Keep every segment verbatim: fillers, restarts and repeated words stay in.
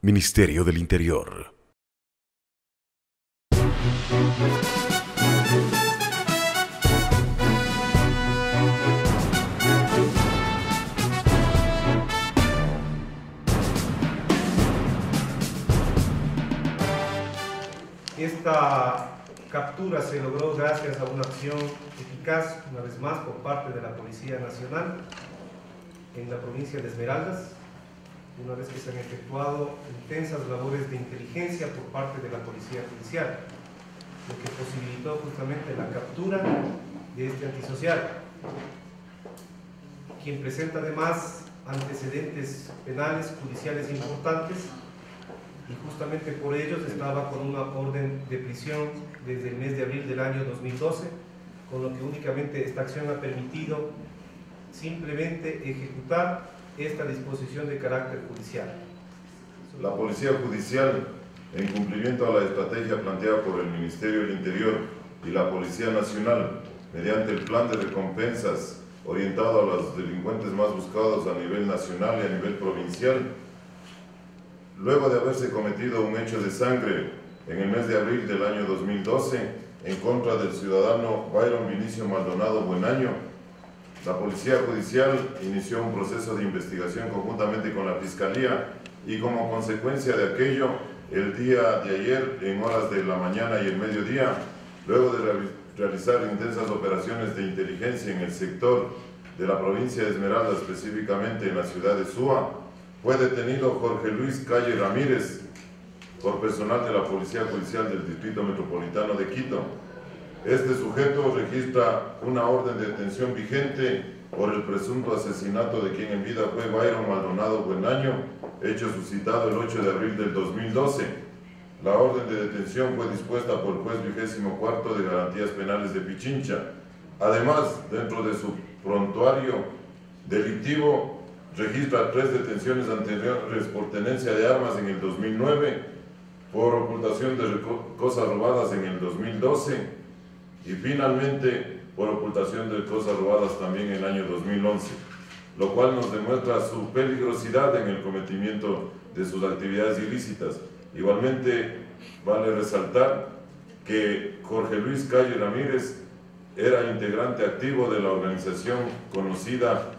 Ministerio del Interior. Esta captura se logró gracias a una acción eficaz, una vez más, por parte de la Policía Nacional en la provincia de Esmeraldas, una vez que se han efectuado intensas labores de inteligencia por parte de la Policía Judicial, lo que posibilitó justamente la captura de este antisocial, quien presenta además antecedentes penales judiciales importantes, y justamente por ellos estaba con una orden de prisión desde el mes de abril del año dos mil doce, con lo que únicamente esta acción ha permitido simplemente ejecutar esta disposición de carácter judicial. La Policía Judicial, en cumplimiento a la estrategia planteada por el Ministerio del Interior y la Policía Nacional, mediante el plan de recompensas orientado a los delincuentes más buscados a nivel nacional y a nivel provincial, luego de haberse cometido un hecho de sangre en el mes de abril del año dos mil doce en contra del ciudadano Byron Vinicio Maldonado Buenaño, la Policía Judicial inició un proceso de investigación conjuntamente con la Fiscalía y como consecuencia de aquello, el día de ayer, en horas de la mañana y el mediodía, luego de realizar intensas operaciones de inteligencia en el sector de la provincia de Esmeraldas, específicamente en la ciudad de Suba, fue detenido Jorge Luis Calle Ramírez por personal de la Policía Judicial del Distrito Metropolitano de Quito. Este sujeto registra una orden de detención vigente por el presunto asesinato de quien en vida fue Byron Maldonado Buenaño, hecho suscitado el ocho de abril del dos mil doce. La orden de detención fue dispuesta por el juez vigésimo cuarto de Garantías Penales de Pichincha. Además, dentro de su prontuario delictivo, registra tres detenciones anteriores por tenencia de armas en el dos mil nueve, por ocultación de cosas robadas en el dos mil doce y finalmente por ocultación de cosas robadas también en el año dos mil once, lo cual nos demuestra su peligrosidad en el cometimiento de sus actividades ilícitas. Igualmente vale resaltar que Jorge Luis Calle Ramírez era integrante activo de la organización conocida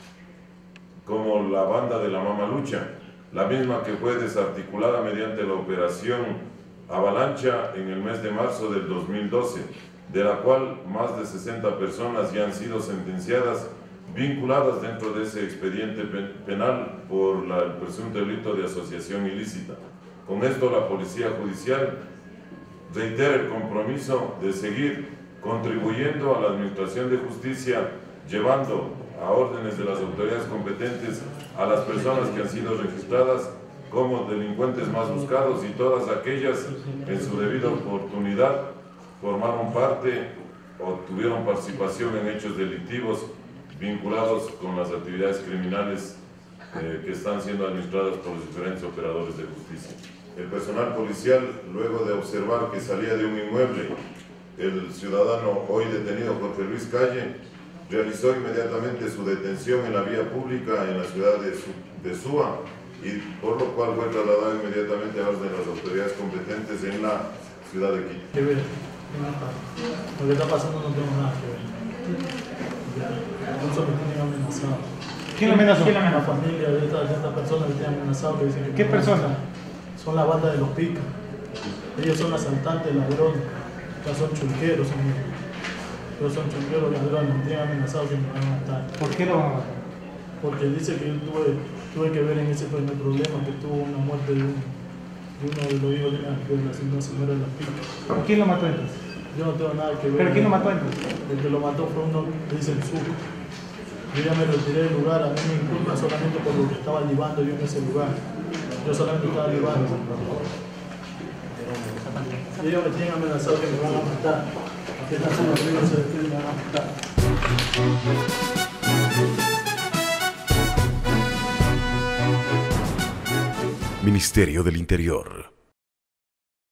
como la Banda de la Mamalucha, la misma que fue desarticulada mediante la operación Avalancha en el mes de marzo del dos mil doce, de la cual más de sesenta personas ya han sido sentenciadas, vinculadas dentro de ese expediente penal por la, el presunto delito de asociación ilícita. Con esto la Policía Judicial reitera el compromiso de seguir contribuyendo a la administración de justicia, llevando a órdenes de las autoridades competentes a las personas que han sido registradas como delincuentes más buscados y todas aquellas que en su debida oportunidad formaron parte o tuvieron participación en hechos delictivos vinculados con las actividades criminales eh, que están siendo administradas por los diferentes operadores de justicia. El personal policial, luego de observar que salía de un inmueble el ciudadano hoy detenido Jorge Luis Calle, realizó inmediatamente su detención en la vía pública en la ciudad de, Su de Suba, y por lo cual fue trasladado inmediatamente a orden de las autoridades competentes en la ciudad de Quito. ¿Qué ver? Lo que está pasando no tengo nada que ver. No solo me tienen amenazado. ¿Quién amenazó? ¿Quién amenazó? La familia de esta, de esta persona que tiene amenazado. Que dicen que ¿Qué persona? Son la banda de los picas. Ellos son asaltantes, ladrones. Acá son chulqueros. Son, ellos son chulqueros, ladrones. Me tienen amenazado que me van a matar. ¿Por qué lo van a matar? Porque dice que yo tuve, tuve que ver en ese primer problema, que tuvo una muerte de, un, de uno de los hijos de una, de una señora de las picas. ¿Quién lo mató entonces? Yo no tengo nada que ver. ¿Pero quién lo mató entonces? El que lo mató fue uno que dice el Zuco. Yo ya me retiré del lugar, a mí me inculpa solamente por lo que estaba libando yo en ese lugar. Yo solamente estaba libando. Y ellos me tienen amenazado que me van a matar. Que esta zona de se defiende, me van a matar. Ministerio del Interior.